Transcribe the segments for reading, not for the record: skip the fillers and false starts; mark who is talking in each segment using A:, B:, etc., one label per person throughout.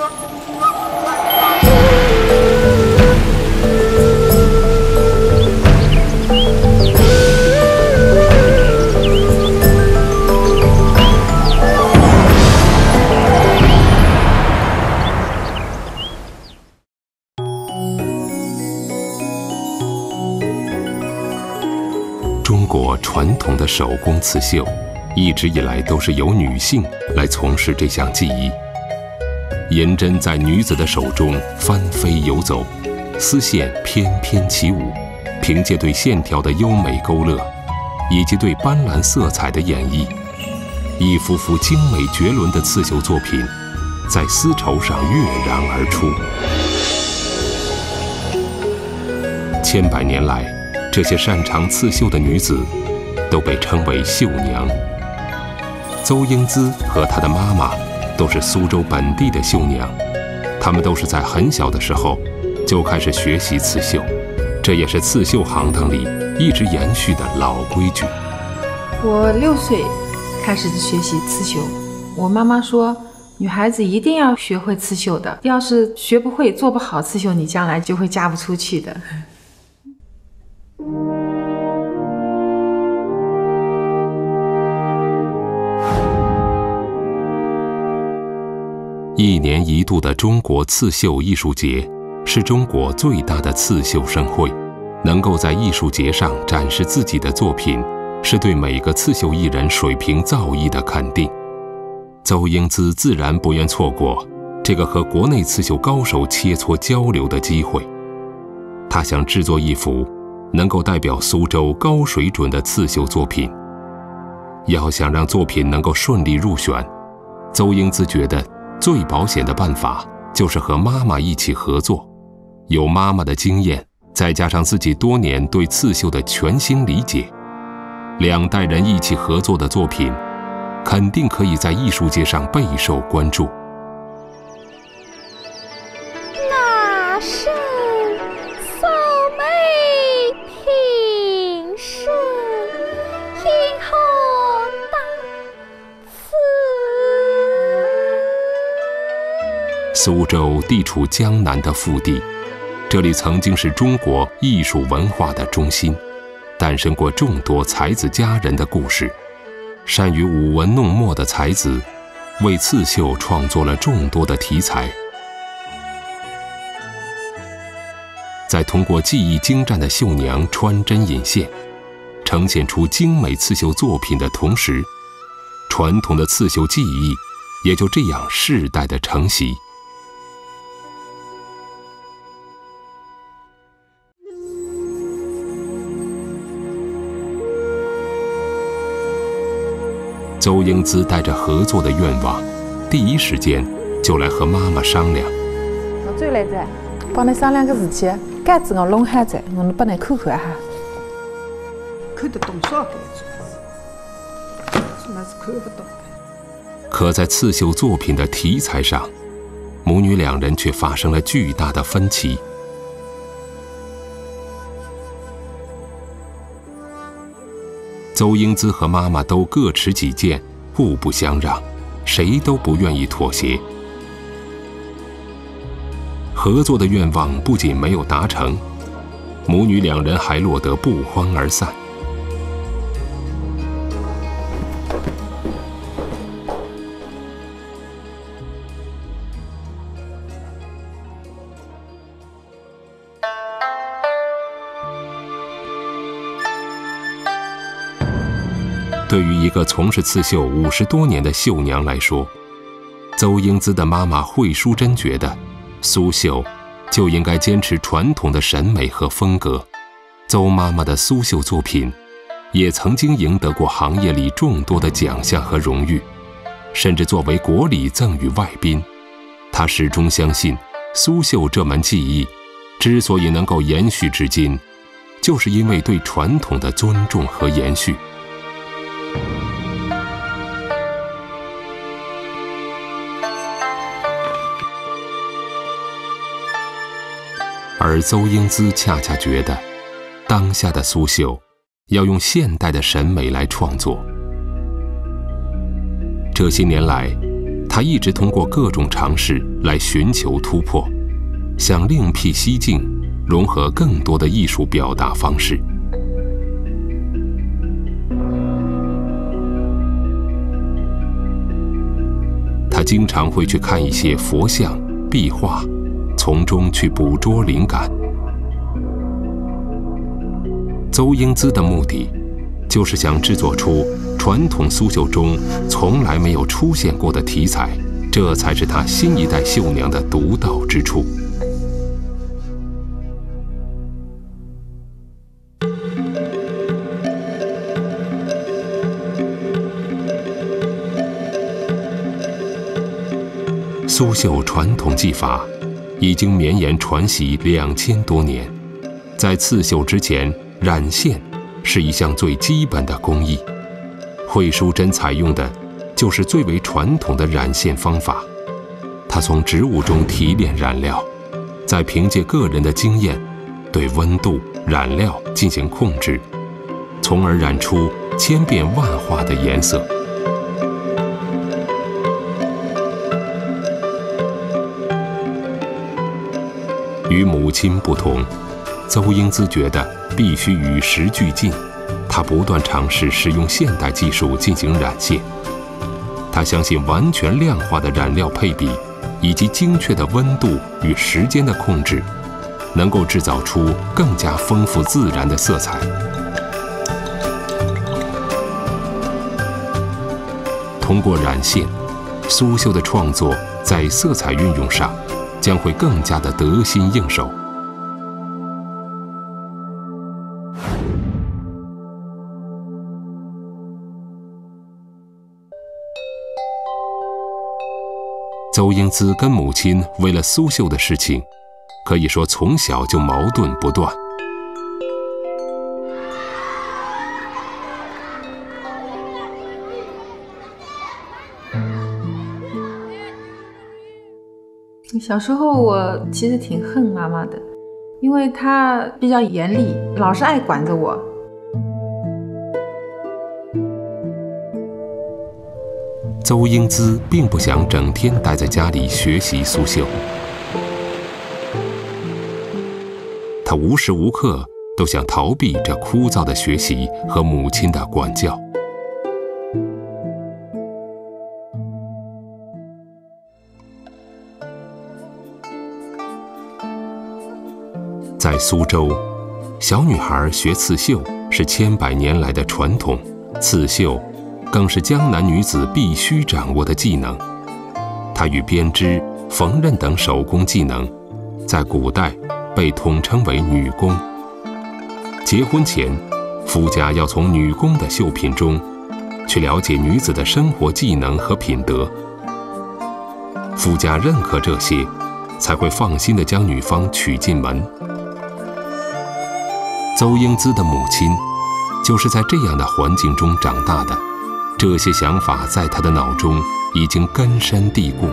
A: 中国传统的手工刺绣，一直以来都是由女性来从事这项技艺。银针在女子的手中翻飞游走，丝线翩翩起舞，凭借对线条的优美勾勒，以及对斑斓色彩的演绎，一幅幅精美绝伦的刺绣作品，在丝绸上跃然而出。千百年来，这些擅长刺绣的女子都被称为绣娘。邹英姿和她的妈妈都是苏州本地的绣娘，她们都是在很小的时候就开始学习刺绣，这也是刺绣行当里一直延续的老规矩。
B: 我6岁开始学习刺绣，我妈妈说，女孩子一定要学会刺绣的，要是学不会、做不好刺绣，你将来就会嫁不出去的。
A: 一年一度的中国刺绣艺术节是中国最大的刺绣盛会，能够在艺术节上展示自己的作品，是对每个刺绣艺人水平造诣的肯定。邹英姿自然不愿错过这个和国内刺绣高手切磋交流的机会。她想制作一幅能够代表苏州高水准的刺绣作品。要想让作品能够顺利入选，邹英姿觉得最保险的办法就是和妈妈一起合作，有妈妈的经验，再加上自己多年对刺绣的全新理解，2代人一起合作的作品，肯定可以在艺术界上备受关注。
C: 那是素美平生，因何当此？
A: 苏州地处江南的腹地，这里曾经是中国艺术文化的中心，诞生过众多才子佳人的故事。善于舞文弄墨的才子，为刺绣创作了众多的题材。在通过技艺精湛的绣娘穿针引线，呈现出精美刺绣作品的同时，传统的刺绣技艺也就这样世代的承袭。邹英姿带着合作的愿望，第一时间就来和妈妈商量。
D: 我最来在帮你商量个事体，盖子我弄好在，我能帮你看看哈。
E: 看得懂少盖子，这么是看不懂的。
A: 可在刺绣作品的题材上，母女2人却发生了巨大的分歧。邹英姿和妈妈都各持己见，互不相让，谁都不愿意妥协。合作的愿望不仅没有达成，母女2人还落得不欢而散。对于一个从事刺绣50多年的绣娘来说，邹英姿的妈妈惠淑珍觉得，苏绣就应该坚持传统的审美和风格。邹妈妈的苏绣作品也曾经赢得过行业里众多的奖项和荣誉，甚至作为国礼赠予外宾。她始终相信，苏绣这门技艺之所以能够延续至今，就是因为对传统的尊重和延续。而邹英姿恰恰觉得，当下的苏绣要用现代的审美来创作。这些年来， 他一直通过各种尝试来寻求突破，想另辟蹊径，融合更多的艺术表达方式。他经常会去看一些佛像、壁画，从中去捕捉灵感。邹英姿的目的，就是想制作出传统苏绣中从来没有出现过的题材，这才是她新一代绣娘的独到之处。苏绣传统技法已经绵延传习2000多年，在刺绣之前，染线是一项最基本的工艺。惠淑珍采用的就是最为传统的染线方法，她从植物中提炼染料，再凭借个人的经验，对温度、染料进行控制，从而染出千变万化的颜色。与母亲不同，邹英姿觉得必须与时俱进，她不断尝试使用现代技术进行染线。她相信完全量化的染料配比，以及精确的温度与时间的控制，能够制造出更加丰富自然的色彩。通过染线，苏绣的创作在色彩运用上将会更加的得心应手。邹英姿跟母亲为了苏绣的事情，可以说从小就矛盾不断。
B: 小时候我其实挺恨妈妈的，因为她比较严厉，老是爱管着我。
A: 邹英姿并不想整天待在家里学习苏绣，她无时无刻都想逃避这枯燥的学习和母亲的管教。在苏州，小女孩学刺绣是千百年来的传统，刺绣更是江南女子必须掌握的技能。它与编织、缝纫等手工技能，在古代被统称为女工。结婚前，夫家要从女工的绣品中去了解女子的生活技能和品德。夫家认可这些，才会放心地将女方娶进门。邹英姿的母亲就是在这样的环境中长大的，这些想法在她的脑中已经根深蒂固。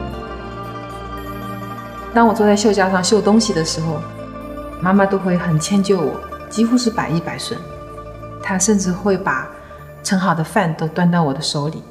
B: 当我坐在绣架上绣东西的时候，妈妈都会很迁就我，几乎是百依百顺。她甚至会把盛好的饭都端到我的手里。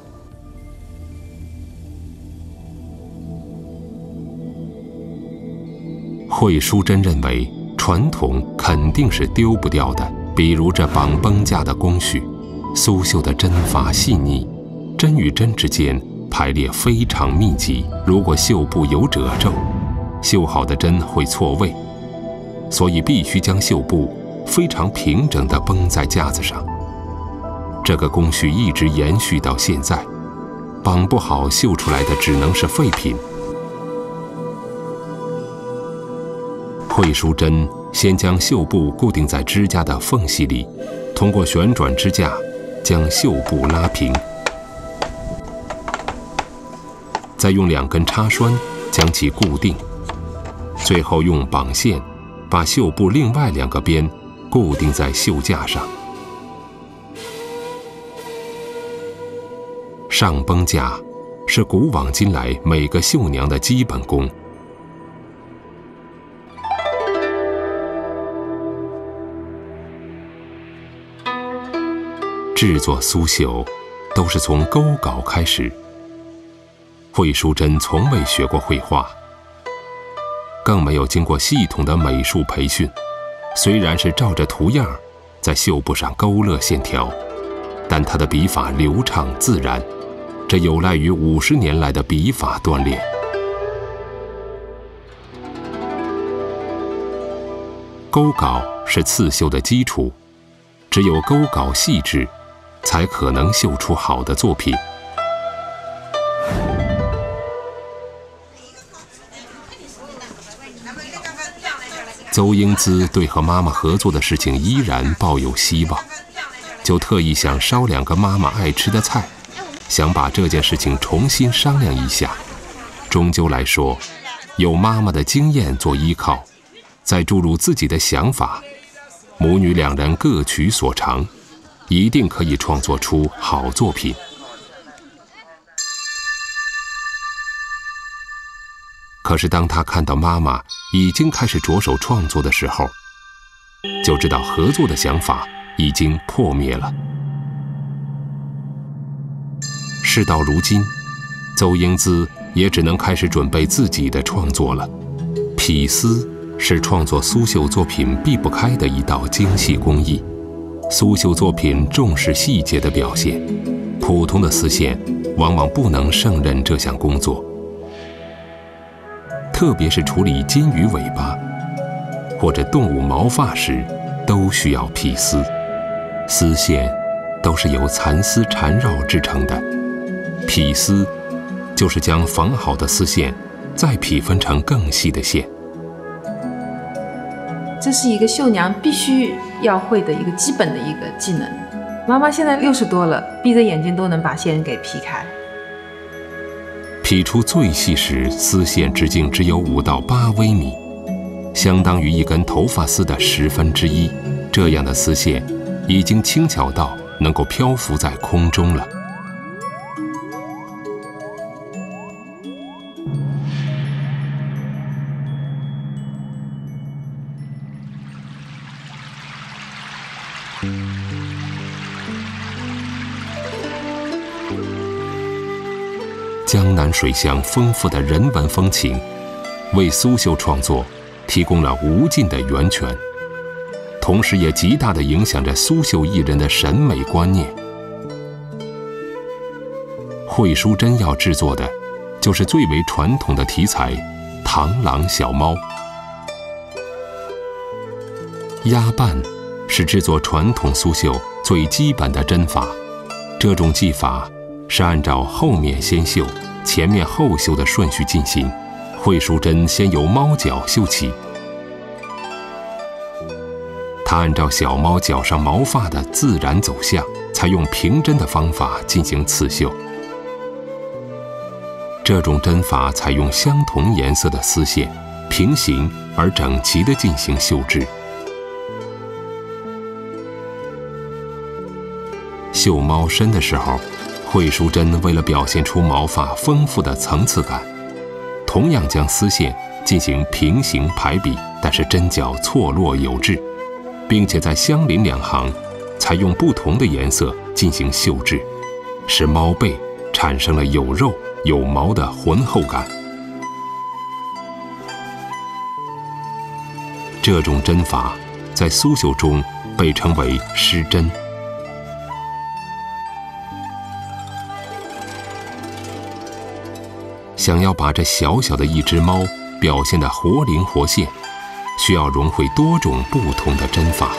A: 惠淑珍认为传统肯定是丢不掉的，比如这绑绷架的工序，苏绣的针法细腻，针与针之间排列非常密集，如果绣布有褶皱，绣好的针会错位，所以必须将绣布非常平整地绷在架子上。这个工序一直延续到现在，绑不好绣出来的只能是废品。惠淑珍先将绣布固定在支架的缝隙里，通过旋转支架将绣布拉平，再用2根插栓将其固定，最后用绑线把绣布另外2个边固定在绣架上。上绷架是古往今来每个绣娘的基本功。制作苏绣都是从勾稿开始， 惠淑珍从未学过绘画，更没有经过系统的美术培训。虽然是照着图样在绣布上勾勒线条，但她的笔法流畅自然，这有赖于50年来的笔法锻炼。勾稿是刺绣的基础，只有勾稿细致，才可能绣出好的作品。邹英姿对和妈妈合作的事情依然抱有希望，就特意想烧2个妈妈爱吃的菜，想把这件事情重新商量一下。终究来说，有妈妈的经验做依靠，再注入自己的想法，母女2人各取所长，一定可以创作出好作品。可是当他看到妈妈已经开始着手创作的时候，就知道合作的想法已经破灭了。事到如今，邹英姿也只能开始准备自己的创作了。匹丝是创作苏绣作品避不开的一道精细工艺。苏绣作品重视细节的表现，普通的丝线往往不能胜任这项工作。特别是处理金鱼尾巴或者动物毛发时，都需要匹丝。丝线都是由蚕丝缠绕制成的，匹丝就是将缝好的丝线再匹分成更细的线。
B: 这是一个绣娘必须要会的一个基本的一个技能。妈妈现在60多了，闭着眼睛都能把线给劈开。
A: 劈出最细时，丝线直径只有5到8微米，相当于一根头发丝的1/10。这样的丝线已经轻巧到能够漂浮在空中了。江南水乡丰富的人文风情，为苏绣创作提供了无尽的源泉，同时也极大地影响着苏绣艺人的审美观念。惠淑珍要制作的，就是最为传统的题材——螳螂小猫。压瓣是制作传统苏绣最基本的针法，这种技法是按照后面先绣、前面后绣的顺序进行。惠淑珍先由猫脚绣起，她按照小猫脚上毛发的自然走向，采用平针的方法进行刺绣。这种针法采用相同颜色的丝线，平行而整齐地进行绣制。绣猫身的时候，惠淑珍为了表现出毛发丰富的层次感，同样将丝线进行平行排比，但是针脚错落有致，并且在相邻2行采用不同的颜色进行绣制，使猫背产生了有肉有毛的浑厚感。这种针法在苏绣中被称为失针。想要把这小小的一只猫表现得活灵活现，需要融会多种不同的针法。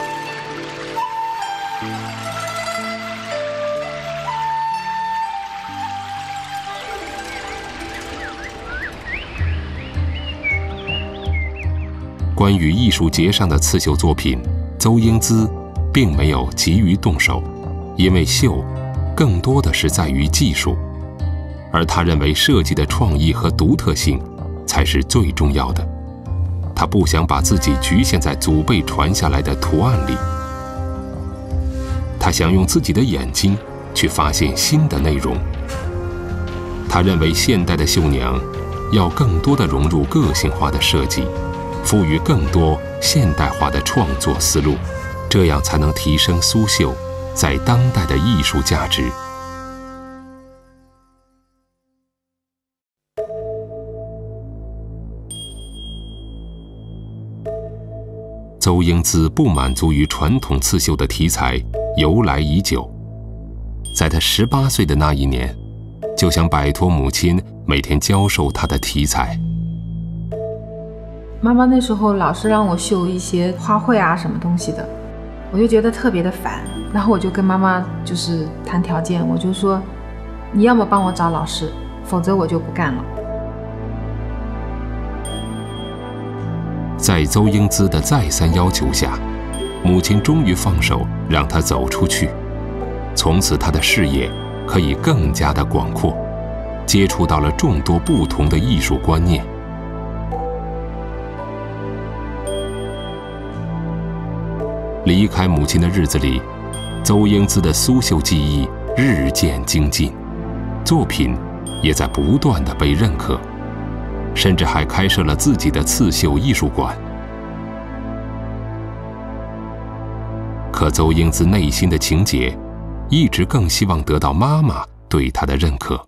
A: 关于艺术节上的刺绣作品，邹英姿并没有急于动手，因为绣更多的是在于技术。而他认为设计的创意和独特性才是最重要的。他不想把自己局限在祖辈传下来的图案里，他想用自己的眼睛去发现新的内容。他认为现代的绣娘要更多地融入个性化的设计，赋予更多现代化的创作思路，这样才能提升苏绣在当代的艺术价值。 邹英姿不满足于传统刺绣的题材由来已久，在她18岁的那一年，就想摆脱母亲每天教授她的题材。
B: 妈妈那时候老是让我绣一些花卉啊什么东西的，我就觉得特别的烦，然后我就跟妈妈就是谈条件，我就说你要么帮我找老师，否则我就不干了。
A: 在邹英姿的再三要求下，母亲终于放手让她走出去，从此她的视野可以更加的广阔，接触到了众多不同的艺术观念。离开母亲的日子里，邹英姿的苏绣技艺日渐精进，作品也在不断地被认可，甚至还开设了自己的刺绣艺术馆。可邹英姿内心的情结，一直更希望得到妈妈对她的认可。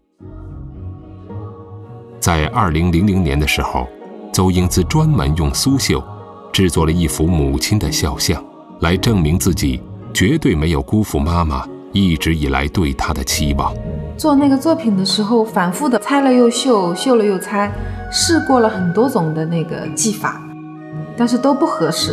A: 在2000年的时候，邹英姿专门用苏绣制作了一幅母亲的肖像，来证明自己绝对没有辜负妈妈一直以来对她的期望。
B: 做那个作品的时候，反复的拆了又绣，绣了又拆，试过了很多种的那个技法，但是都不合适。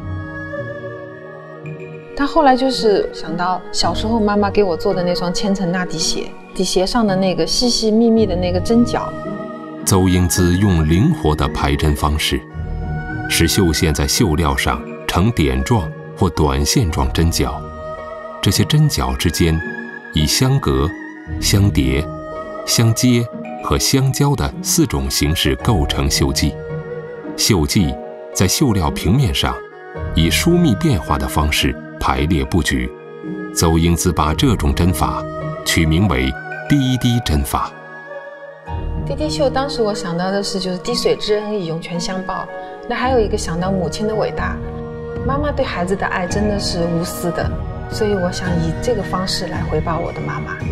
B: 他后来就是想到小时候妈妈给我做的那双千层纳底鞋，底鞋上的那个细细密密的那个针脚。
A: 邹英姿用灵活的排针方式，使绣线在绣料上呈点状或短线状针脚，这些针脚之间以相隔、相叠、相接和相交的4种形式构成绣迹。绣迹在绣料平面上以疏密变化的方式排列布局。邹英姿把这种针法取名为滴滴针法。
B: 滴滴绣当时我想到的是就是滴水之恩以涌泉相报，那还有一个想到母亲的伟大，妈妈对孩子的爱真的是无私的，所以我想以这个方式来回报我的妈妈。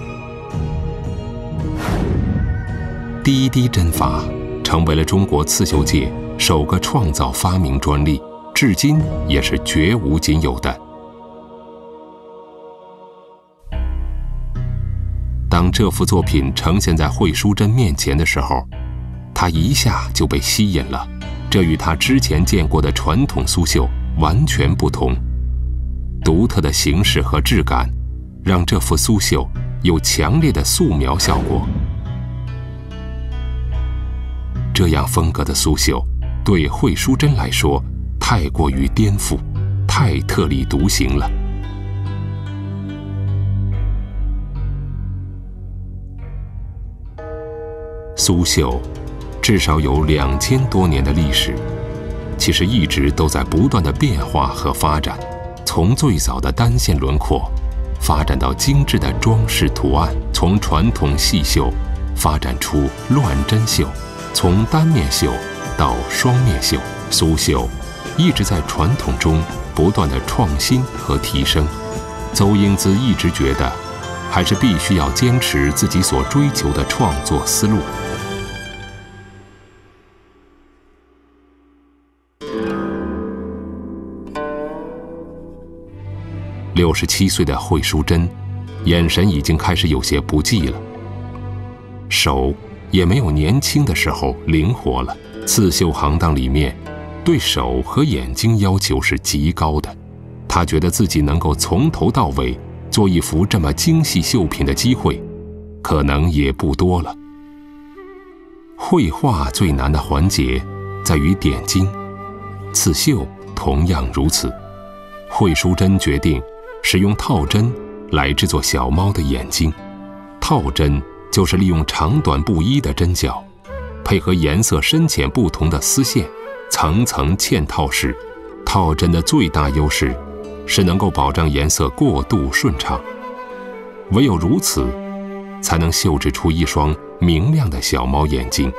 A: 滴滴针法成为了中国刺绣界首个创造发明专利，至今也是绝无仅有的。当这幅作品呈现在惠淑珍面前的时候，她一下就被吸引了。这与她之前见过的传统苏绣完全不同，独特的形式和质感让这幅苏绣有强烈的素描效果。这样风格的苏绣对惠淑珍来说太过于颠覆，太特立独行了。苏绣至少有2000多年的历史，其实一直都在不断的变化和发展，从最早的单线轮廓发展到精致的装饰图案，从传统细绣发展出乱针绣，从单面绣到双面绣。苏绣一直在传统中不断的创新和提升。邹英姿一直觉得还是必须要坚持自己所追求的创作思路。67岁的惠淑珍，眼神已经开始有些不济了，手也没有年轻的时候灵活了。刺绣行当里面，对手和眼睛要求是极高的。他觉得自己能够从头到尾做一幅这么精细绣品的机会，可能也不多了。绘画最难的环节在于点睛，刺绣同样如此。惠淑珍决定使用套针来制作小猫的眼睛。套针就是利用长短不一的针脚，配合颜色深浅不同的丝线，层层嵌套式。套针的最大优势是能够保证颜色过渡顺畅，唯有如此，才能绣制出一双明亮的小猫眼睛。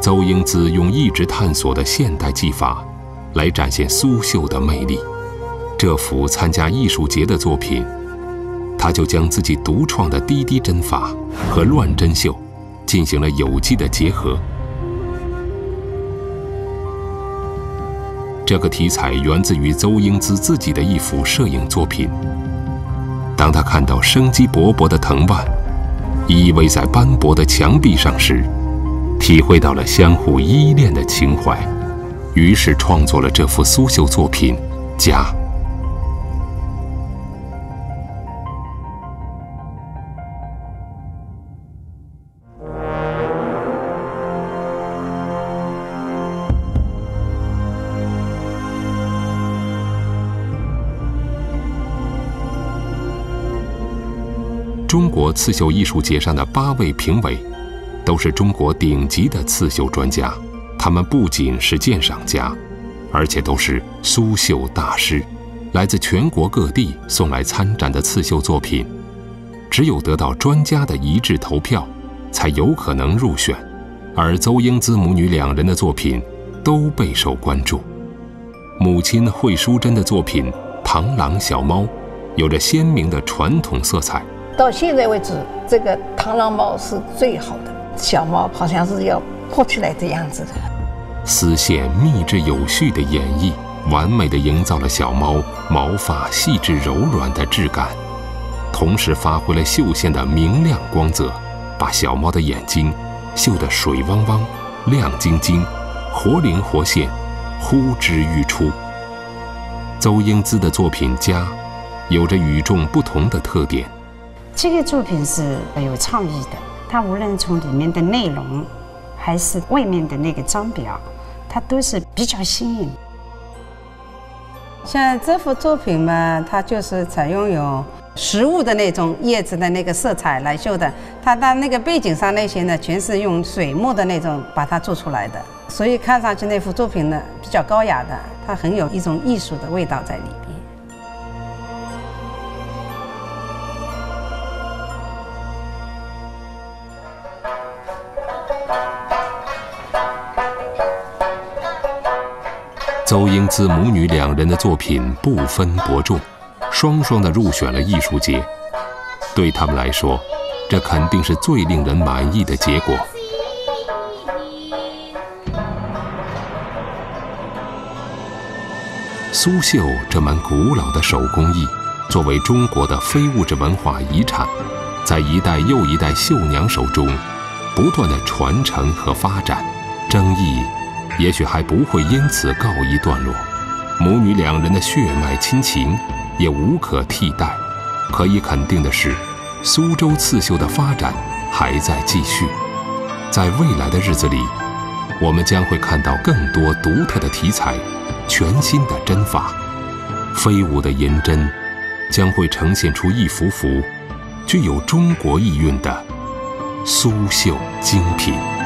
A: 邹英姿用一直探索的现代技法，来展现苏绣的魅力。这幅参加艺术节的作品，他就将自己独创的滴滴针法和乱针绣进行了有机的结合。这个题材源自于邹英姿自己的一幅摄影作品。当他看到生机勃勃的藤蔓依偎在斑驳的墙壁上时，体会到了相互依恋的情怀，于是创作了这幅苏绣作品《家》。中国刺绣艺术节上的8位评委，都是中国顶级的刺绣专家。他们不仅是鉴赏家，而且都是苏绣大师。来自全国各地送来参展的刺绣作品，只有得到专家的一致投票，才有可能入选。而邹英姿母女2人的作品都备受关注。母亲惠淑珍的作品《螳螂小猫》有着鲜明的传统色彩。
F: 到现在为止，这个螳螂猫是最好的，小猫好像是要扑起来的样子的。
A: 丝线密致有序的演绎，完美地营造了小猫毛发细致柔软的质感，同时发挥了绣线的明亮光泽，把小猫的眼睛绣得水汪汪、亮晶晶、活灵活现，呼之欲出。邹英姿的作品《家》有着与众不同的特点。
G: 这个作品是有创意的，它无论从里面的内容，还是外面的那个装裱，它都是比较新颖。
H: 像这幅作品嘛，它就是采用有实物的那种叶子的那个色彩来绣的，它的那个背景上那些呢，全是用水墨的那种把它做出来的，所以看上去那幅作品呢比较高雅的，它很有一种艺术的味道在里边。
A: 邹英姿母女2人的作品不分伯仲，双双地入选了艺术节。对他们来说，这肯定是最令人满意的结果。苏绣这门古老的手工艺，作为中国的非物质文化遗产，在一代又一代绣娘手中不断的传承和发展，争议也许还不会因此告一段落。母女2人的血脉亲情也无可替代。可以肯定的是，苏州刺绣的发展还在继续。在未来的日子里，我们将会看到更多独特的题材，全新的针法，飞舞的银针将会呈现出一幅幅具有中国意蕴的苏绣精品。